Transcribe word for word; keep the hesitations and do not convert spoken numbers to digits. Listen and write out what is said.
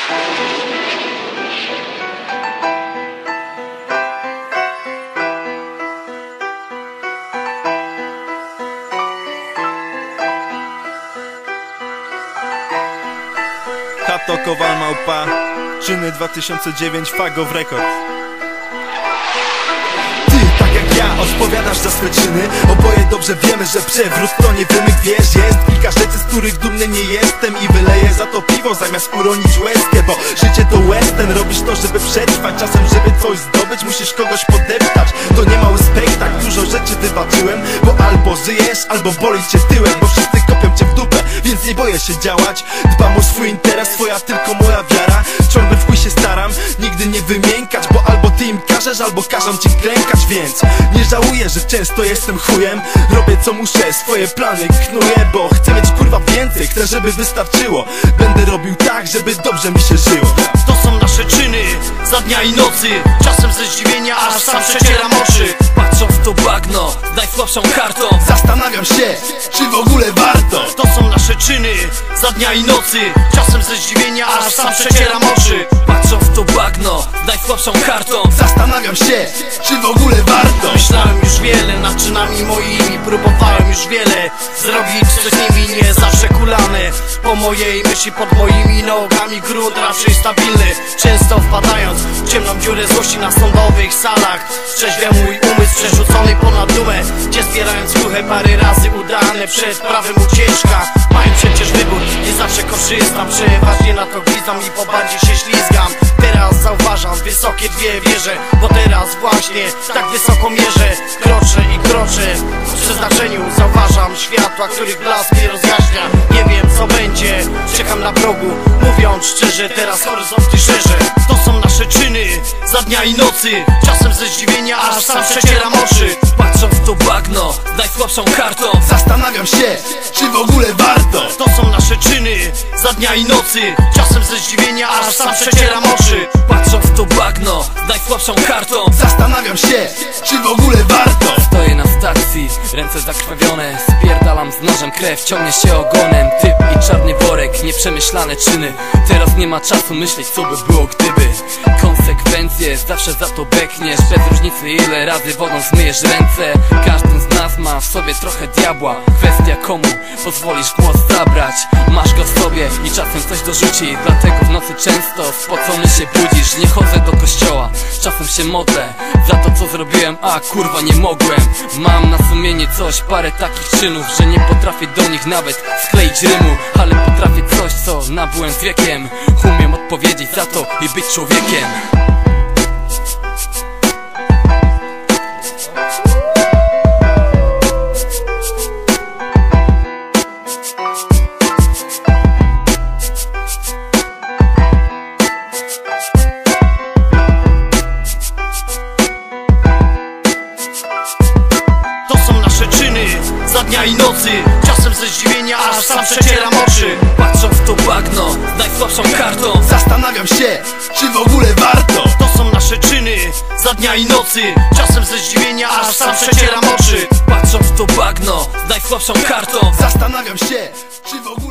Hato, Kowal, Małpa, Czyny dwa tysiące dziewięć, Fagow Record. Ty, tak jak ja, odpowiadasz za swe czyny. Oboje dobrze wiemy, że przewrót to nie wymyk, wiesz. Jest kilka rzeczy, z których dumny nie jestem i wyleję za to piwo zamiast uronić łezkę. Bo życie to western, robisz to, żeby przetrwać. Czasem, żeby coś zdobyć, musisz kogoś podeptać. To nie mały spektakl, dużo rzeczy wybaczyłem. Bo albo żyjesz, albo boli cię tyłek. Bo wszyscy kopią cię w dupę, więc nie boję się działać. Dbam o swój interes, swoja tylko moja wiara. Ciągle w chuj się staram, nigdy nie wymiękać. Bo albo ty im każesz, albo każą ci klękać. Więc nie żałuję, że często jestem chujem. Robię co muszę, swoje plany knuję. Bo chcę mieć kurwa więcej, chcę żeby wystarczyło. Będę robił tak, żeby dobrze mi się żyło. To są nasze czyny, za dnia i nocy. Czasem ze zdziwienia aż sam przecieram oczy. Patrząc w to bagno, najsłabszą kartą. Zastanawiam się, czy w ogóle warto. To są nasze czyny, za dnia i nocy. Czasem ze zdziwienia aż sam przecieram oczy. Patrząc w to bagno, najsłabszą kartą. Zastanawiam się, czy w ogóle warto. Myślałem już wiele nad czynami moimi. Próbowałem już wiele zrobić coś z nimi, nie zawsze kulane. Po mojej myśli, pod moimi nogami grunt raczej stabilny. Często wpadając w ciemną dziurę złości na sądowych salach. Trzeźwia mój umysł przerzucony ponad dumę, gdzie zbierając kruche parę razy udane przed prawem ucieczka. Mają przecież wybór, nie zawsze korzystam. Przeważnie na to gwizdam i po bandzie się ślizgam. Teraz zauważam wysokie dwie wieże, bo teraz właśnie tak wysoko mierzę. Kroczę i kroczę w przeznaczeniu. Zauważam światła, których blask mnie rozjaśnia. Nie wiem co będzie, czekam na progu. Mówiąc szczerze, teraz horyzonty szerzę. To są nasze czyny, za dnia i nocy. Czasem ze zdziwienia aż sam przecieram oczy. Patrząc w to bagno, najsłabszą kartą. Zastanawiam się, czy w ogóle warto. To są nasze czyny, za dnia i nocy. Czasem ze zdziwienia aż sam przecieram oczy. Patrząc w to bagno, najsłabszą kartą. Zastanawiam się, czy w ogóle warto. Stoję na stacji, ręce zakrwawione. Spierdalam z nożem, krew ciągnie się ogonem. Typ i czarny worek, nieprzemyślane czyny. Teraz nie ma czasu myśleć, co by było gdyby. Konsekwencje, zawsze za to bekniesz. Bez różnicy ile razy wodą zmyjesz ręce. Każdy z nas ma w sobie trochę diabła. Kwestia komu pozwolisz głos zabrać. Masz go w sobie i czasem coś dorzuci. Dlatego w nocy często spocony się budzisz. Nie chodzę do kościoła, czasem się modlę za to co zrobiłem, a kurwa nie mogłem. Mam na sumieniu coś, parę takich czynów, że nie potrafię do nich nawet skleić rymu. Ale potrafię coś, co nabyłem z wiekiem. Umiem odpowiedzieć za to i być człowiekiem. Za dnia i nocy, czasem ze zdziwienia aż sam przecieram oczy. Patrząc w to bagno, najsłabszą kartą. Zastanawiam się, czy w ogóle warto. To są nasze czyny, za dnia i nocy. Czasem ze zdziwienia aż sam przecieram oczy. Patrząc w to bagno, najsłabszą kartą. Zastanawiam się, czy w ogóle